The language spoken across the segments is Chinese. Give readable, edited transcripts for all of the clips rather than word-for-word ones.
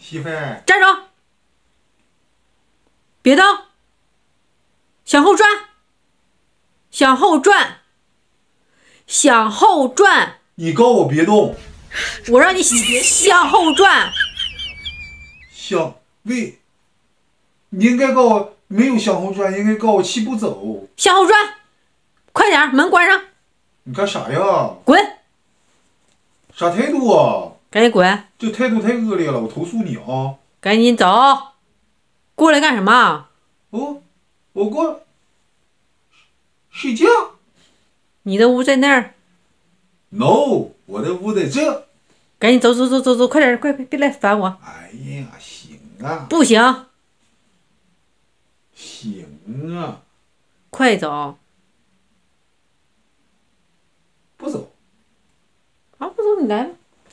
媳妇儿， 站住！别动，向后转，向后转，向后转。 你告我别动。 我让你向后转。 喂，你应该告我没有向后转，应该告我齐步走。 向后转，快点，门关上。 你干啥呀？ 滚！ 啥态度啊？ 赶紧滚！ 这态度太恶劣了，我投诉你啊！ 赶紧走！过来干什么？ 哦，我过睡觉。 你的屋在那儿。 No， 我的屋在这。 赶紧走走走走走，快点，快别来烦我！ 哎呀，行啊， 不行， 行啊， 快走！ 不走。 啊，不走你来吧。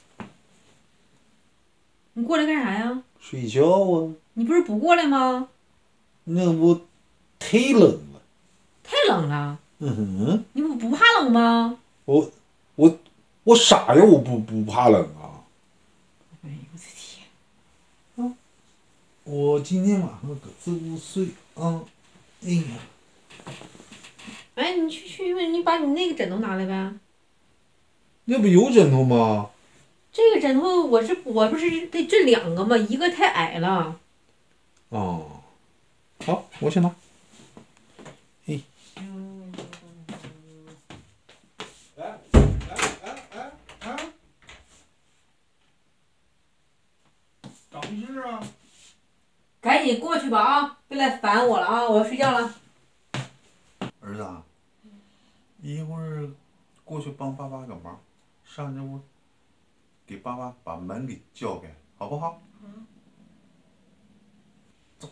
你过来干啥呀？ 睡觉啊。 你不是不过来吗？ 那屋太冷了。 太冷了。 嗯哼。 你不怕冷吗？ 我傻呀，我不怕冷啊。 哎呦我的天！ 啊，我今天晚上搁这屋睡啊。哎呀， 哎，你你把你那个枕头拿来呗。 那不有枕头吗？ 这个枕头我不是得这两个吗？一个太矮了。 哦，好，我去拿。哎。咋回事啊？ 赶紧过去吧啊！别来烦我了啊！我要睡觉了。 儿子啊，一会儿过去帮爸爸个忙，上这屋给爸爸把门给叫开，好不好？ 嗯。 走。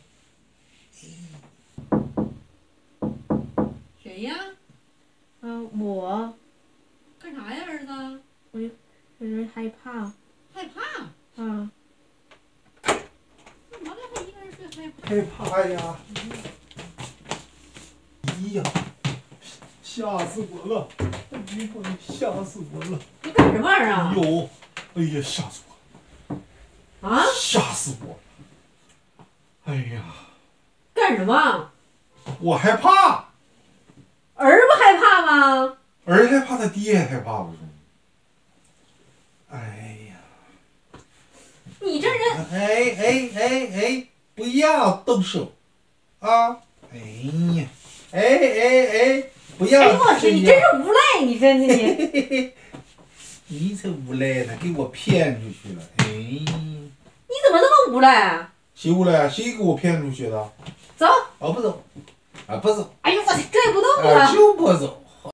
谁呀？啊，我。干啥呀，儿子？我有点害怕。害怕？啊。干嘛还一个人睡害怕呀！哎呀，吓死我了！一会儿吓死我了！ 你干什么玩意儿啊？ 有，哎呀，吓死我了！ 啊！ 吓死我了！哎呀！ 干什么？ 我害怕。 儿不害怕吗？ 儿害怕，他爹也害怕不是吗？哎呀！ 你这人！ 哎，不要动手啊！哎呀！哎，不要！ 哎呦我去，你真是无赖！你真的你。 你才无赖呢，给我骗出去了！哎，你怎么那么无赖啊？ 谁无赖啊？谁给我骗出去的？ 走！ 不走！不走！ 哎呦我去，拽不动了！ 就不走！